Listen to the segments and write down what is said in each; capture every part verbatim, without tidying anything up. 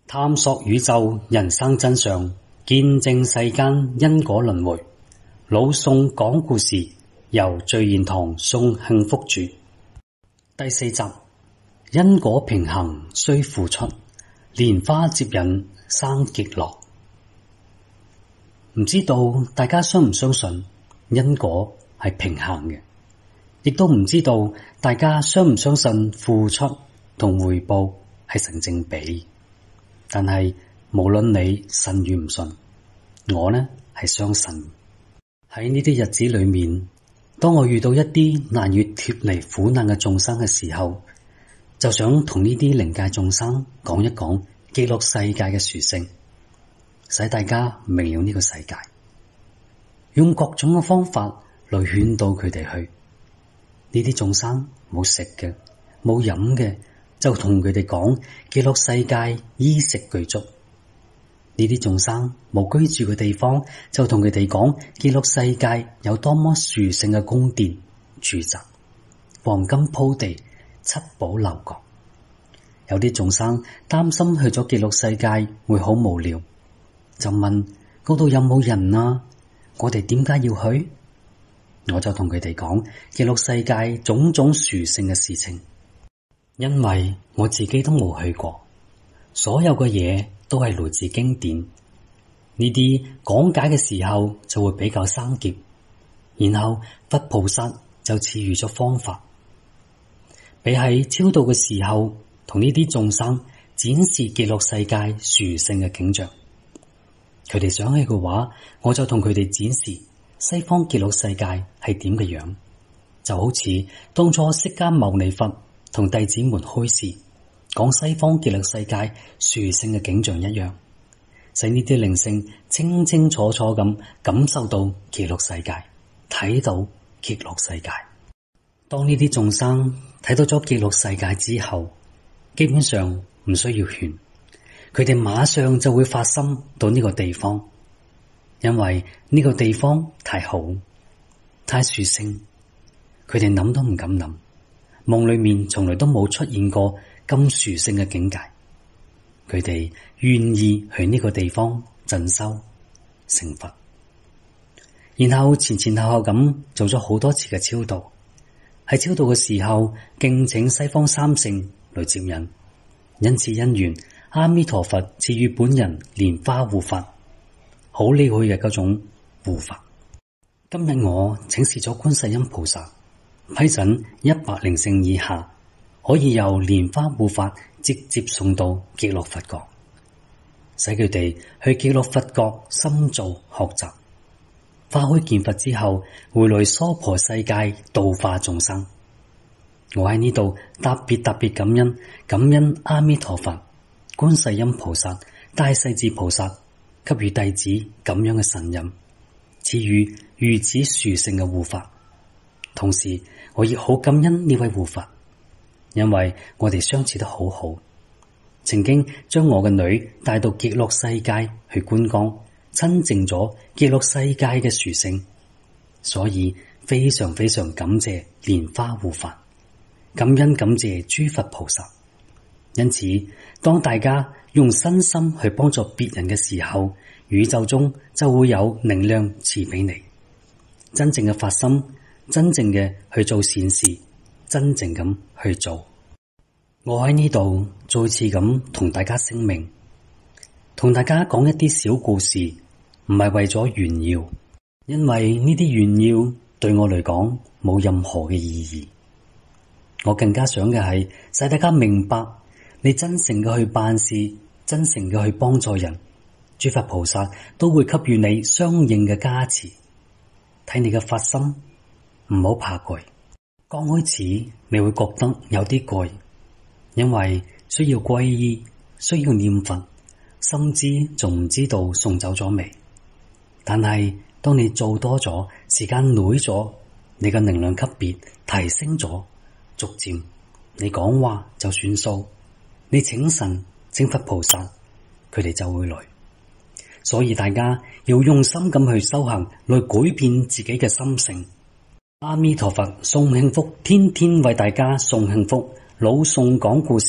探索宇宙人生真相，見證世間因果輪迴。老宋講故事，由聚賢堂宋幸福主。第四集，因果平衡需付出，蓮花接引生極樂。唔知道大家相唔相信因果係平衡嘅，亦都唔知道大家相唔相信付出同回報係成正比。但係無論你信與唔信，我呢係相信。喺呢啲日子裏面，當我遇到一啲難以脫離苦難嘅眾生嘅時候，就想同呢啲靈界眾生講一講極樂世界嘅殊勝，使大家明了呢個世界，用各種嘅方法來勸導佢哋去。呢啲眾生冇食嘅，冇飲嘅，就同佢哋講極樂世界衣食具足。呢啲眾生冇居住嘅地方，就同佢哋講極樂世界有多麼殊勝嘅宮殿、住宅、黃金鋪地、七寶樓閣。有啲眾生擔心去咗極樂世界會好無聊，就問嗰度有冇人啊？我哋點解要去？我就同佢哋講極樂世界種種殊勝嘅事情。因為我自己都冇去過，所有嘅嘢都係來自經典。呢啲講解嘅時候就會比較生澀，然後佛菩薩就賜予咗方法，比喺超度嘅時候同呢啲眾生展示極樂世界殊勝嘅景象。佢哋想去嘅話，我就同佢哋展示西方極樂世界係點嘅樣，就好似當初釋迦牟尼佛同弟子們開示講西方極樂世界殊勝嘅景象一樣，使呢啲靈性清清楚楚咁感受到極樂世界，睇到極樂世界。當呢啲眾生睇到咗極樂世界之後，基本上唔需要勸，佢哋馬上就會發心到呢個地方，因為呢個地方太好，太殊勝，佢哋諗都唔敢諗。夢裏面從來都冇出現過咁殊勝嘅境界，佢哋願意去呢個地方進修成佛，然後前前後後咁做咗好多次嘅超度。喺超度嘅時候，敬請西方三聖來接引，因此因緣，阿彌陀佛賜予本人蓮花護法，好厲害嘅嗰種護法。今日我請示咗觀世音菩薩，批准一百靈性以下可以由蓮花護法直接送到極樂佛國，使佢哋去極樂佛國深造學習，化開見佛之後回來娑婆世界度化眾生。我喺呢度特別特別感恩感恩阿彌陀佛、觀世音菩薩、大勢至菩薩給予弟子咁樣嘅神任，賜予如此殊勝嘅護法。同時我亦好感恩呢位護法，因為我哋相處得好好，曾經將我嘅女帶到極樂世界去觀光，親證咗極樂世界嘅殊勝，所以非常非常感謝蓮花護法，感恩感謝諸佛菩薩。因此當大家用身心去幫助別人嘅時候，宇宙中就會有能量賜俾你。真正嘅發心，真正嘅去做善事，真正咁去做。我喺呢度再次咁同大家聲明，同大家講一啲小故事，唔係為咗炫耀，因為呢啲炫耀對我嚟講冇任何嘅意義。我更加想嘅係使大家明白，你真誠嘅去辦事，真誠嘅去幫助人，諸佛菩薩都會給予你相應嘅加持。睇你嘅發心，唔好怕攰。剛開始你會覺得有啲攰，因為需要皈依，需要念佛，甚至仲唔知道送走咗未。但係當你做多咗，時間耐咗，你嘅能量級別提升咗，逐漸你講話就算數，你請神請佛菩薩，佢哋就會來。所以大家要用心咁去修行，來改變自己嘅心性。阿彌陀佛，送幸福，天天為大家送幸福。老宋講故事。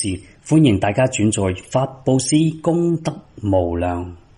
歡迎大家轉載，法布施功德無量。